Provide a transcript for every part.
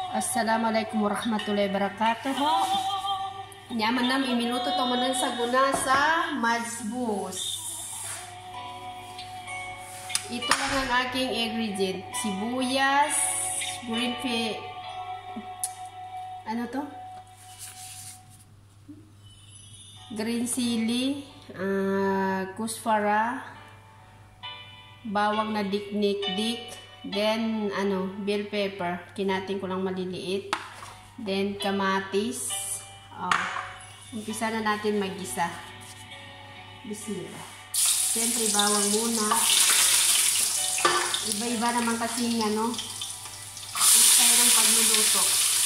Assalamualaikum warahmatullahi wabarakatuh. Nyaman nam iminuto to manan sa guna sa majbus. Ito lang ang aking ingredient. Sibuyas, green pea, ano to? Green chili, kusfara, bawang na dik-dik-dik. Then, bell pepper. Kinatin ko lang maliliit. Then, kamatis. Umpisa na natin mag-isa. Bismillah. Siyempre, bawang muna. Iba-iba naman kasi style ng pagluluto.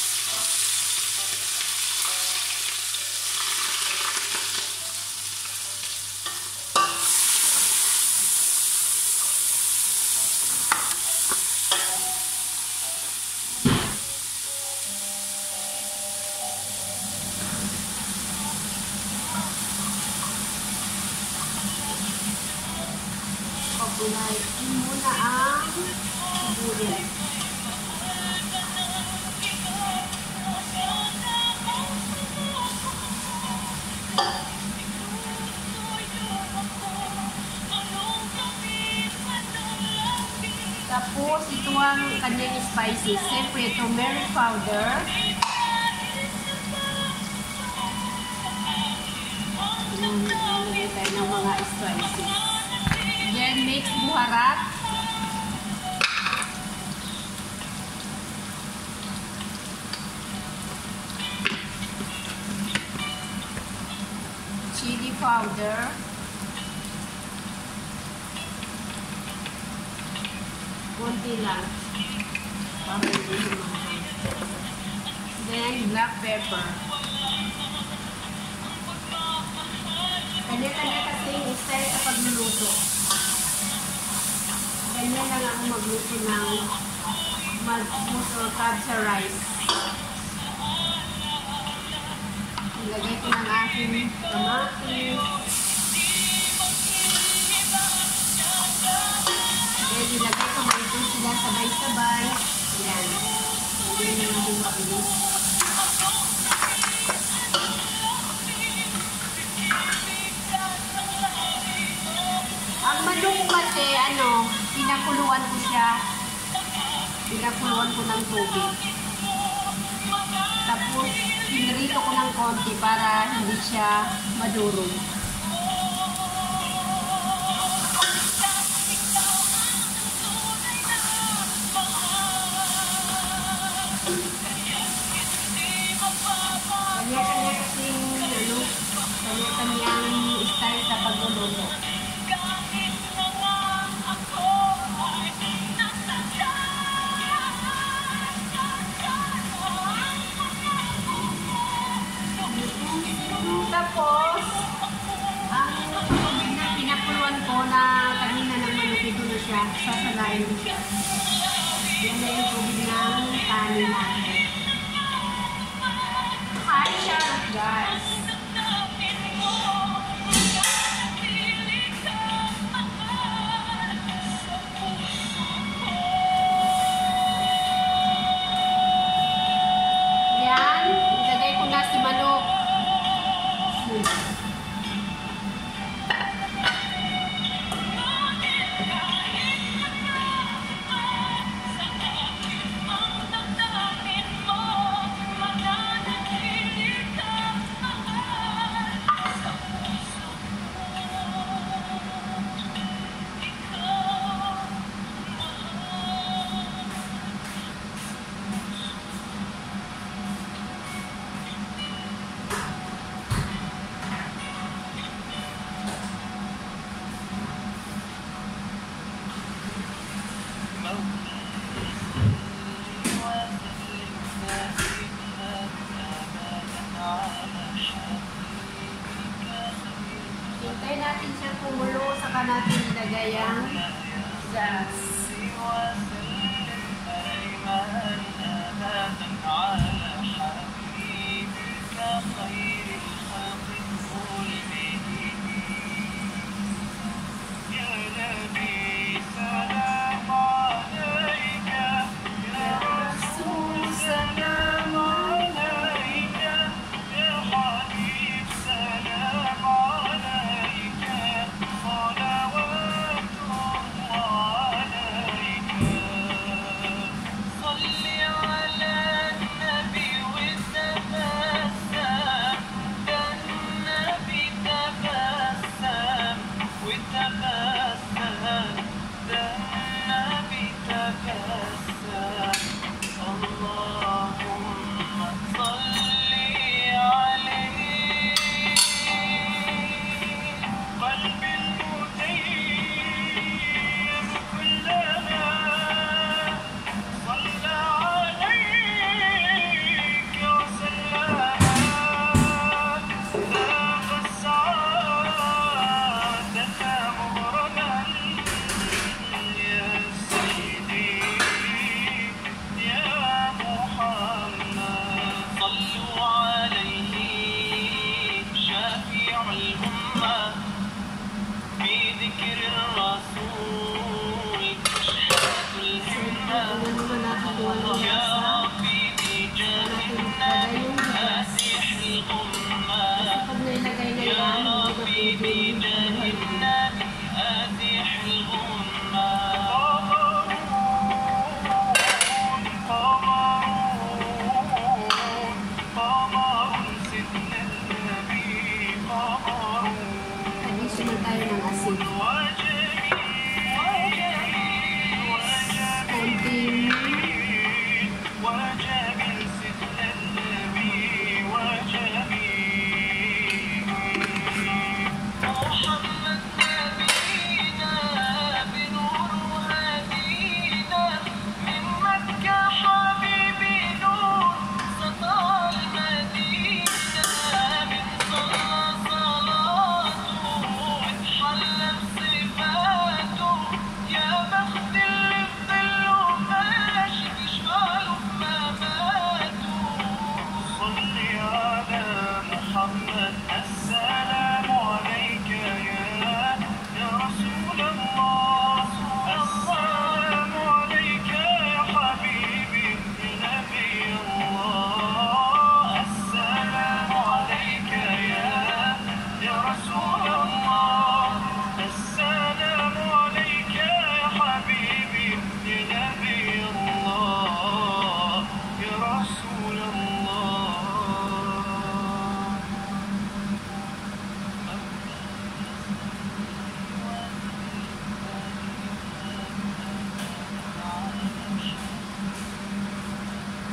Pagulayin muna ang sibuyas. Tapos ito ang kanyang spices. Siyempre, turmeric powder. Nalagay tayo ng mga spices. Then, mix buharat. Chili powder. Kunti lang. Para hindi lumahal. Then, black pepper. Kanya-kanya kasing style sa pagluluto. Ganyan lang ako magluto ng majbus or kabsa rice. Ilagay ko ng aking kamatis. Then ilagay ko na ito sila sabay-sabay. Yan. Hindi na natin mabilis. Ang manok kasi, pinakuluan ko siya. Pinakuluan ko ng tubig. Tapos, pinrito ko ng konti para hindi siya madurog. Kanya-kanya kasing, kanya-kanyang style sa pagluluto. Tapos, ang tubig na pinakuluan ko na kanina ng manok, ito na siya, sasalain ko siya. Yan na yung tubig ng kanin natin. Hi, Charlotte, guys! Yan, ilagay ko na si manok. Hintay natin siya kumulo, saka natin ilagay ang gas.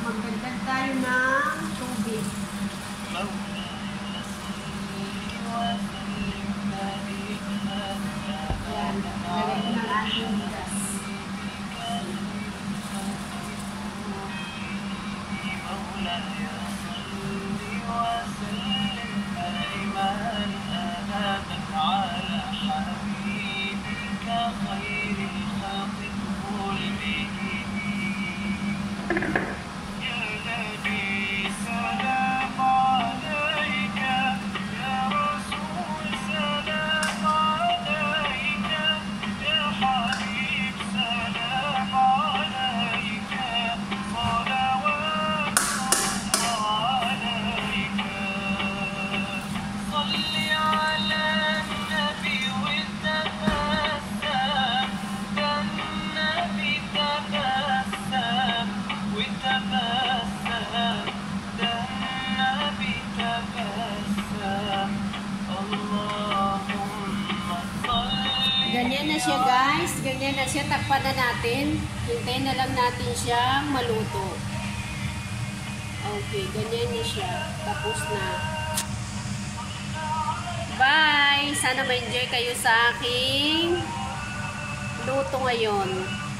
Magdagdag tayo ng tubig. Yan. Lagay ko ng ating bigas. Ganyan na siya guys, ganyan na siya, takpan na natin, hintayin na lang natin siyang maluto. Okay, ganyan na siya, tapos na. Bye! Sana ma-enjoy kayo sa aking luto ngayon.